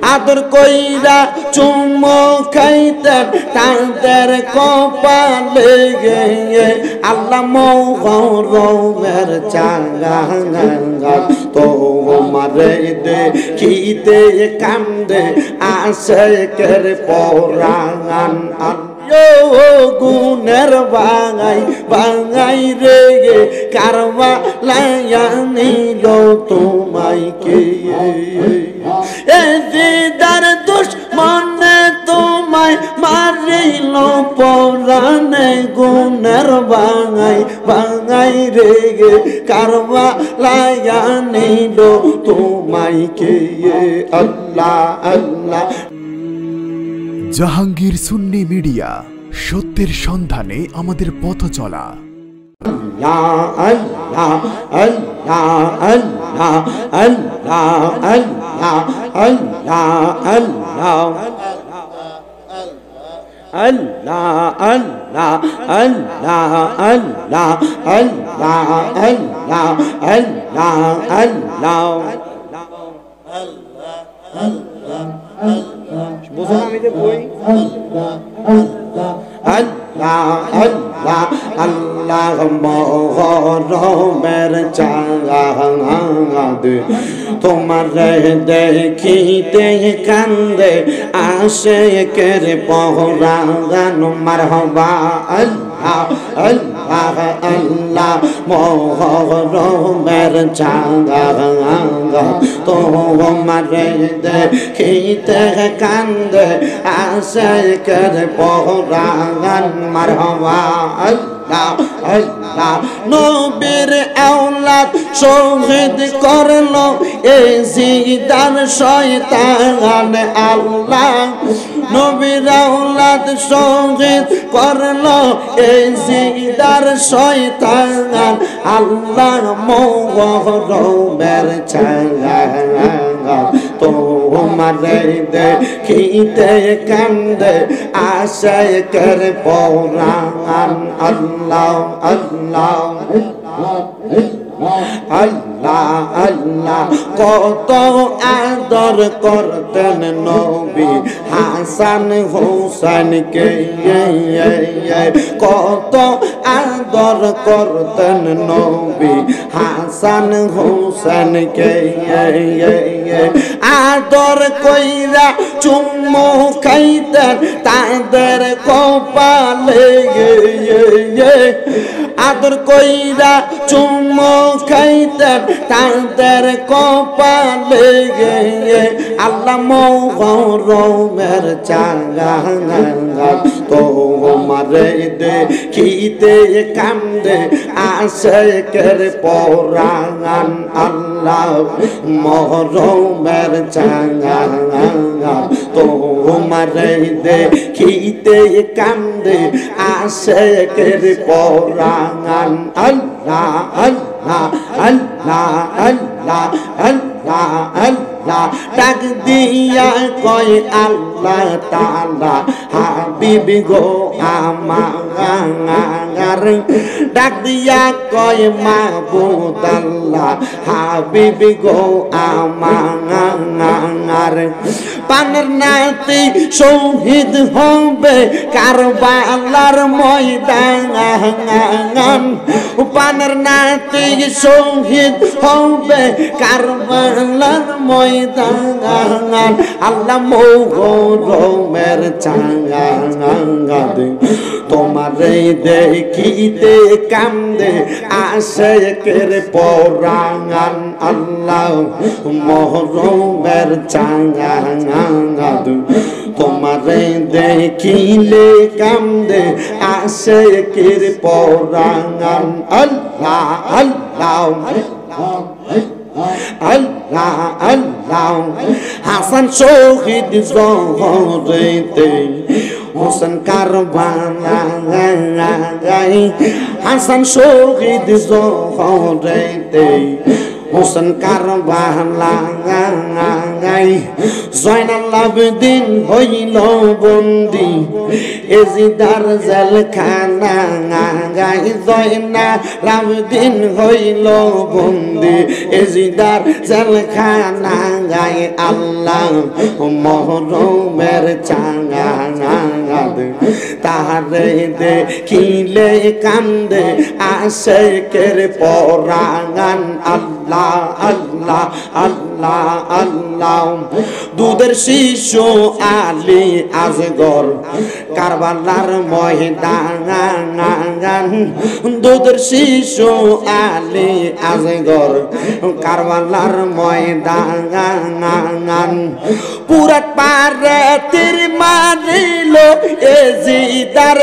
আদর কইরা চুমো খাইতেন তাদের কপালে গে আল্লাহ মোহরমের চাঙ্গা তো মারে দেখিতে কান্দে আশেকের পরাণ গুণের বাঙাই বাঙাই রে কারবা লাইয়া নিল তোমায় কে দিদার দুশ্মনে তোমায় মারিল পরাণে গুণের বাঙাই বাঙাই রে কারবা লাইয়া নিল তোমায় কে আল্লাহ আল্লাহ। জাহাঙ্গীর সুন্নি মিডিয়া, সত্যের সন্ধানে আমাদের পথ চলা। আল্লাহ আল্লাহ আল্লাহ আল্লাহ আল্লাহ আল্লাহ আল্লাহ আল্লাহ আল্লাহ আল্লাহ আল্লাহ আল্লাহ আল্লাহ আল্লাহ আল্লাহ আল্লাহ বুঝুন আমি যে বই আল্লাহ আল্লাহ আল্লাহ মোহরমের চাঁদ তোমার দেখিতে কান্দে আশেকের পরাণ মারহাবা আল্লাহ আল্লাহ আল্লাহ মোহরমের চাঁদ তোমার দেখিতে কান্দে আশেকের পরাণ মারহাবা আল্লাহ আল্লাহ। নবীর আওলাদ শহীদ করলো এই জিদার শয়তান আল্লাহ নবীর আওলাদ শহীদ করলো এই জিদার শয়তান আল্লাহ মোহরমের চাঁদ তোমার দেখিতে কান্দে আশেকের পরাণ আল্লাহ আল্লাহ আল্লাহ আল্লাহ। কত আদর করতেন নবী হাসান হোসেনকে কত আদর করতেন নবী হাসান হোসেনকে আদর কইরা চুম্মু খাইতেন তাদের কপালে আদর কইরা চুম্মু খাইতেন তাদের কপালে আল্লাহ মোহরমের চাঁদ তোমার দেখিতে কান্দে আশেকের পরাণ আল্লাহ মোহরমের চাঁদ তোমার দেখিতে কান্দে আশেকের পরাণ আল্লাহ আল্লাহ আল্লাহ আল্লাহ আল্লাহ আল্লাহ। ডাক দিয়া কয় আল্লাহ তাআলা হাবিব গো আমার ডাক দিয়া কয় মাবুদ আল্লাহ হাবিব গো আমার পানের নাতি শহীদ হবে কারবালার ময়দান পানের নাতি শহীদ হবে কারবালার ময়দান আল্লাহ মোহরমের চাঁদ তোমার দেখিতে কান্দে আশেকের পরাণ আল্লাহ মোহরমের চাঁদ তোমার দেখিলে কান্দে আশেকের পরাণ আল্লাহ আল্লাহ আল্লাহ আল্লাহ। হাসান শহীদ জহরেতে হোসেন কারবালায় হাসান শহীদ জহরেতে হোসেন কারবালায় জয়নাল আবেদিন হইল বন্দি এজিদার জেলখানায় জয়নাল আবেদিন হইল বন্দি এজিদার জেলখানায় আল্লাহ মহরমের চাঙাদ তাহারে দেখিলে কান্দে আশেকের পরাগান আল্লাহ আল্লাহ আল্লাহ আল্লাহ দুধের শিশু আলী আজগর কারবালার ময়দান দুধের শিশু আলী আজগর কারবালার ময়দান পুরাত পারে তীর মারিল এজিদার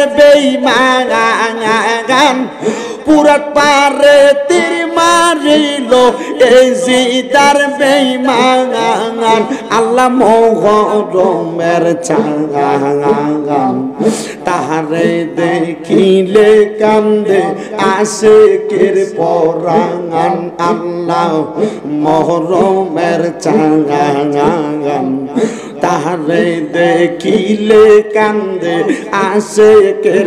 বেঈমান পুরাত পারে তীর মারিল এজিদার বেঈমান আল্লাহ মহরমের চাঙান তাহারে দেখিলে কান্দে আশেকের পরাগান আল্লাহ মহরমের চাঙান তাহারে দেখিলে কান্দে আশেকের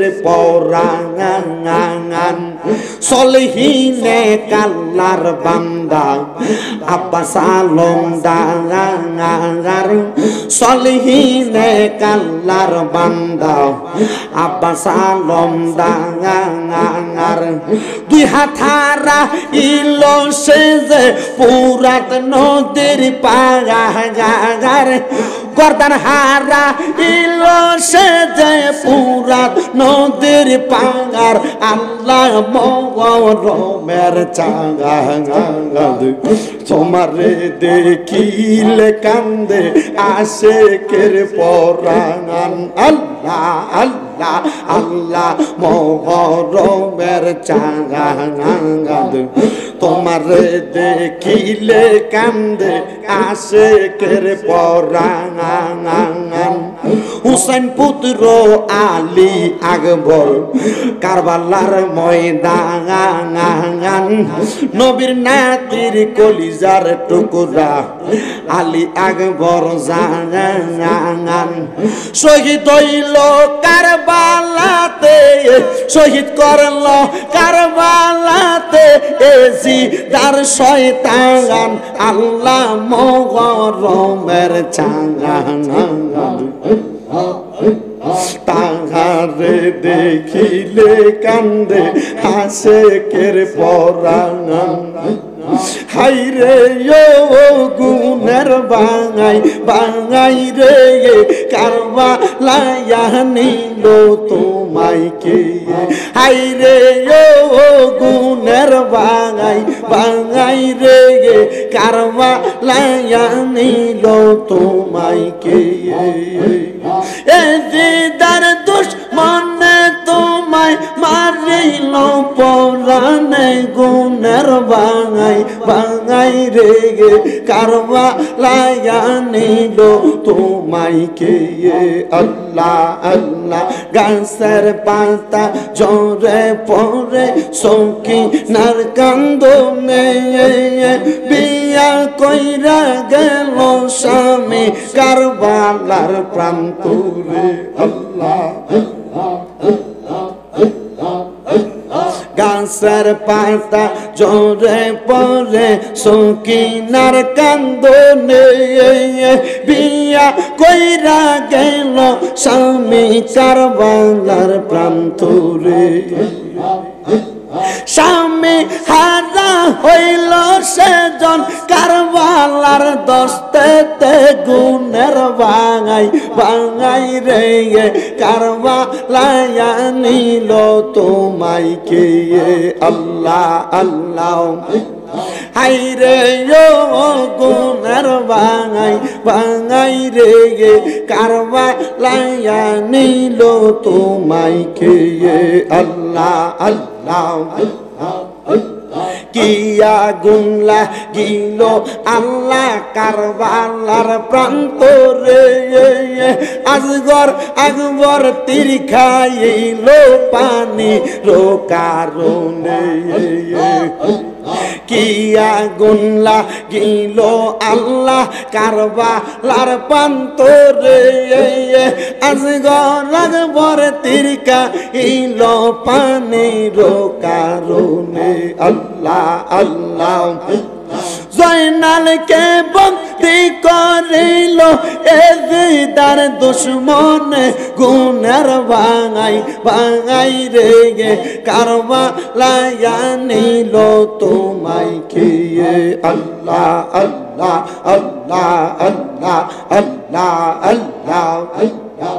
পরাগান সলহিনে কাল্লার বান্দা আব্বাস আলম দাগার সলহিনে কাল্লার বান্দা আব্বাস আলম দাগার দুই হাতারা ইলো সে যে পুরাত নদীর পাগার গর্দান হারা ইলো সে যে পুরাত নদীর পাগার আল্লাহ মহরমের চাঙাদ তোমারে দেখিলে কান্দে আশেকের পরাগান আল্লাহ আল্লাহ আল্লাহ মহরমের চাঙাদ তোমারে দেখিলে কান্দে আশেকের পরাগান হুসেন পুত্র আলী আকবর কারবালার ময়দান নবীর নাতির কলিজার টুকরা আলী আকবর জাগান শহীদ হইল কারবালাতে শহীদ করল কারবালাতে এজিদার শয়তান আল্লাহ মহরমের চাঙান তাহারে দেখিলে কান্দে আশেকের পরাগান হাইরে ও গুনের বাঙাই রে কারবালায় নিল তোমায় কে হাইরে ও গুনের বাঙাই রে কারবালায় নিল তোমায় কে এজিদার দুশমনে তোমায় মারিল পরানে গুনের বাঙাই রে কারবালায় নিল তোমায় কে আল্লাহ আল্লাহ গাছের পাতা ঝরে পড়ে সকিনার কান্দনে বিয়া কইরা গেল স্বামী কারবালার প্রান্তরে আল্লাহ গাছের পাতা ঝরে পড়ে সকিনার কান্দনে বিয়া কইরা গেল স্বামী কারবালার প্রান্তরে স্বামী হারা হইল সেজন কারবালার দস্তেতে গুনের বাঙাই রে কারবালায় নিল তোমায় কে আল্লাহ আল্লাহ হাইরে ও গুনের বাঙাই রে কারবালায় নিল তোমায় কে আল্লাহ আল্লাহ কিয়া গুণ লাগিল আল্লাহ কারবালার প্রান্তরে আজগর আকবর তীর খাইল পানি কারণে কি আগুন লাগিল আল্লাহ কারবালার প্রান্তরে আজগর আকবর তিরকা ইল পানির কারণে আল্লাহ আল্লাহ জয়নালকে বন্দি করিল এজিদার দুশ্মন গুণের ভাঙাই ভাঙাই রে গে কারবালায় নিল তোমায় খেয়ে আল্লাহ আল্লাহ আল্লাহ আল্লাহ আল্লাহ আল্লাহ আল্লাহ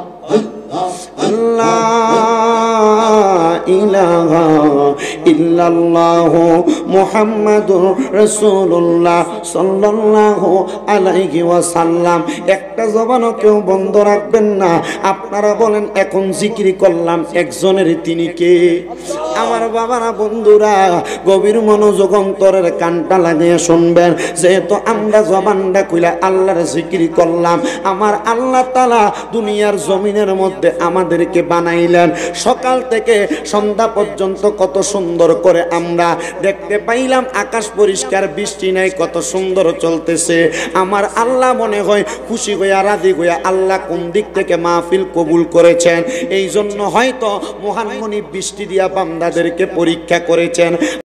আল্লাহ ইলাহা ইল্লাল্লাহু মুহাম্মাদুর রাসূলুল্লাহ সাল্লাল্লাহু আলাইহি ওয়াসাল্লাম। একটা জবানও কেউ বন্ধ রাখবেন না। আপনারা বলেন এখন জিকির করলাম একজনের, তিনি কে? আমার বাবারা বন্ধুরা গভীর মনোযোগ অন্তরের কানটা লাগিয়ে শুনবেন। যেহেতু আমরা জবানটা খুলে আল্লাহর জিকির করলাম, আমার আল্লাহ তাআলা দুনিয়ার জমিনের মধ্যে আমাদেরকে বানাইলেন। সকাল থেকে সন্ধ্যা পর্যন্ত কত সুন্দর করে আমরা দেখতে পাইলাম। আকাশ পরিষ্কার, বৃষ্টি নাই, কত সুন্দর চলতেছে। আমার আল্লাহ মনে হয় খুশি হইয়া রাজি হইয়া আল্লাহ কোন দিক থেকে মাহফিল কবুল করেছেন। এই জন্য হয়তো মহান মনি বৃষ্টি দিয়া বান্দাদেরকে পরীক্ষা করেছেন।